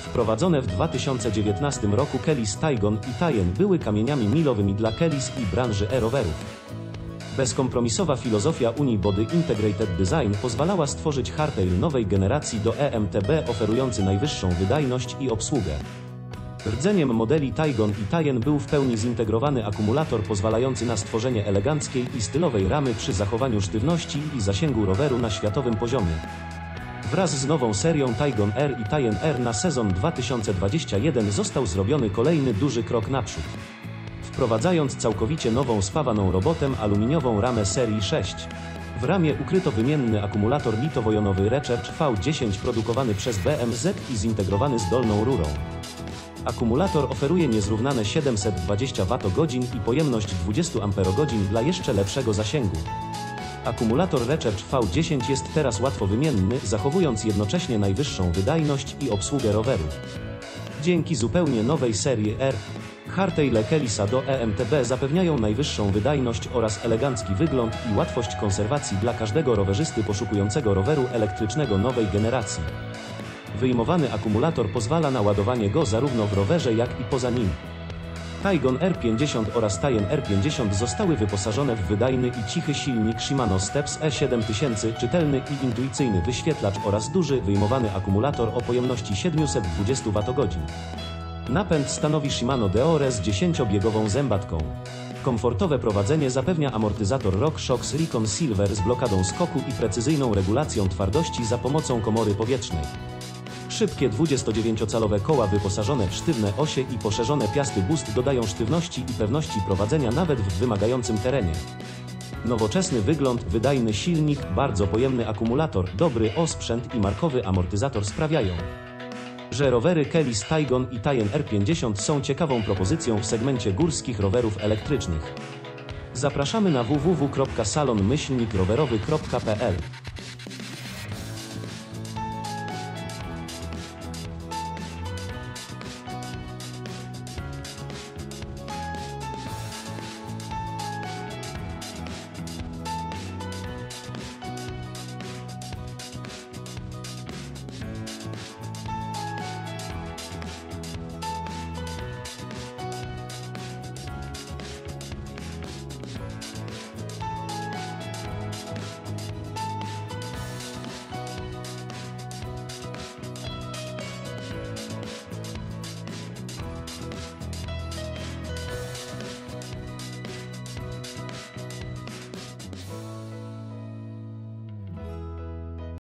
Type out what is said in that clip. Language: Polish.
Wprowadzone w 2019 roku Kellys Taygon i Tayen były kamieniami milowymi dla Kellys i branży e-rowerów. Bezkompromisowa filozofia Unibody Integrated Design pozwalała stworzyć hardtail nowej generacji do EMTB oferujący najwyższą wydajność i obsługę. Rdzeniem modeli Taygon i Tayen był w pełni zintegrowany akumulator pozwalający na stworzenie eleganckiej i stylowej ramy przy zachowaniu sztywności i zasięgu roweru na światowym poziomie. Wraz z nową serią Taygon R i Tayen R na sezon 2021 został zrobiony kolejny duży krok naprzód. Wprowadzając całkowicie nową spawaną robotem aluminiową ramę serii 6. W ramie ukryto wymienny akumulator litowo-jonowy Recharge V10 produkowany przez BMZ i zintegrowany z dolną rurą. Akumulator oferuje niezrównane 720 Wh i pojemność 20 Ah dla jeszcze lepszego zasięgu. Akumulator Recharge V10 jest teraz łatwo wymienny, zachowując jednocześnie najwyższą wydajność i obsługę roweru. Dzięki zupełnie nowej serii R, hardtaile Kellysa do EMTB zapewniają najwyższą wydajność oraz elegancki wygląd i łatwość konserwacji dla każdego rowerzysty poszukującego roweru elektrycznego nowej generacji. Wyjmowany akumulator pozwala na ładowanie go zarówno w rowerze, jak i poza nim. Taygon R50 oraz Tayen R50 zostały wyposażone w wydajny i cichy silnik Shimano Steps E7000, czytelny i intuicyjny wyświetlacz oraz duży, wyjmowany akumulator o pojemności 720 Wh. Napęd stanowi Shimano Deore z 10-biegową zębatką. Komfortowe prowadzenie zapewnia amortyzator RockShox Recon Silver z blokadą skoku i precyzyjną regulacją twardości za pomocą komory powietrznej. Szybkie 29-calowe koła wyposażone w sztywne osie i poszerzone piasty Boost dodają sztywności i pewności prowadzenia nawet w wymagającym terenie. Nowoczesny wygląd, wydajny silnik, bardzo pojemny akumulator, dobry osprzęt i markowy amortyzator sprawiają, że rowery Kellys Taygon i Tayen R50 są ciekawą propozycją w segmencie górskich rowerów elektrycznych. Zapraszamy na www.salon-rowerowy.pl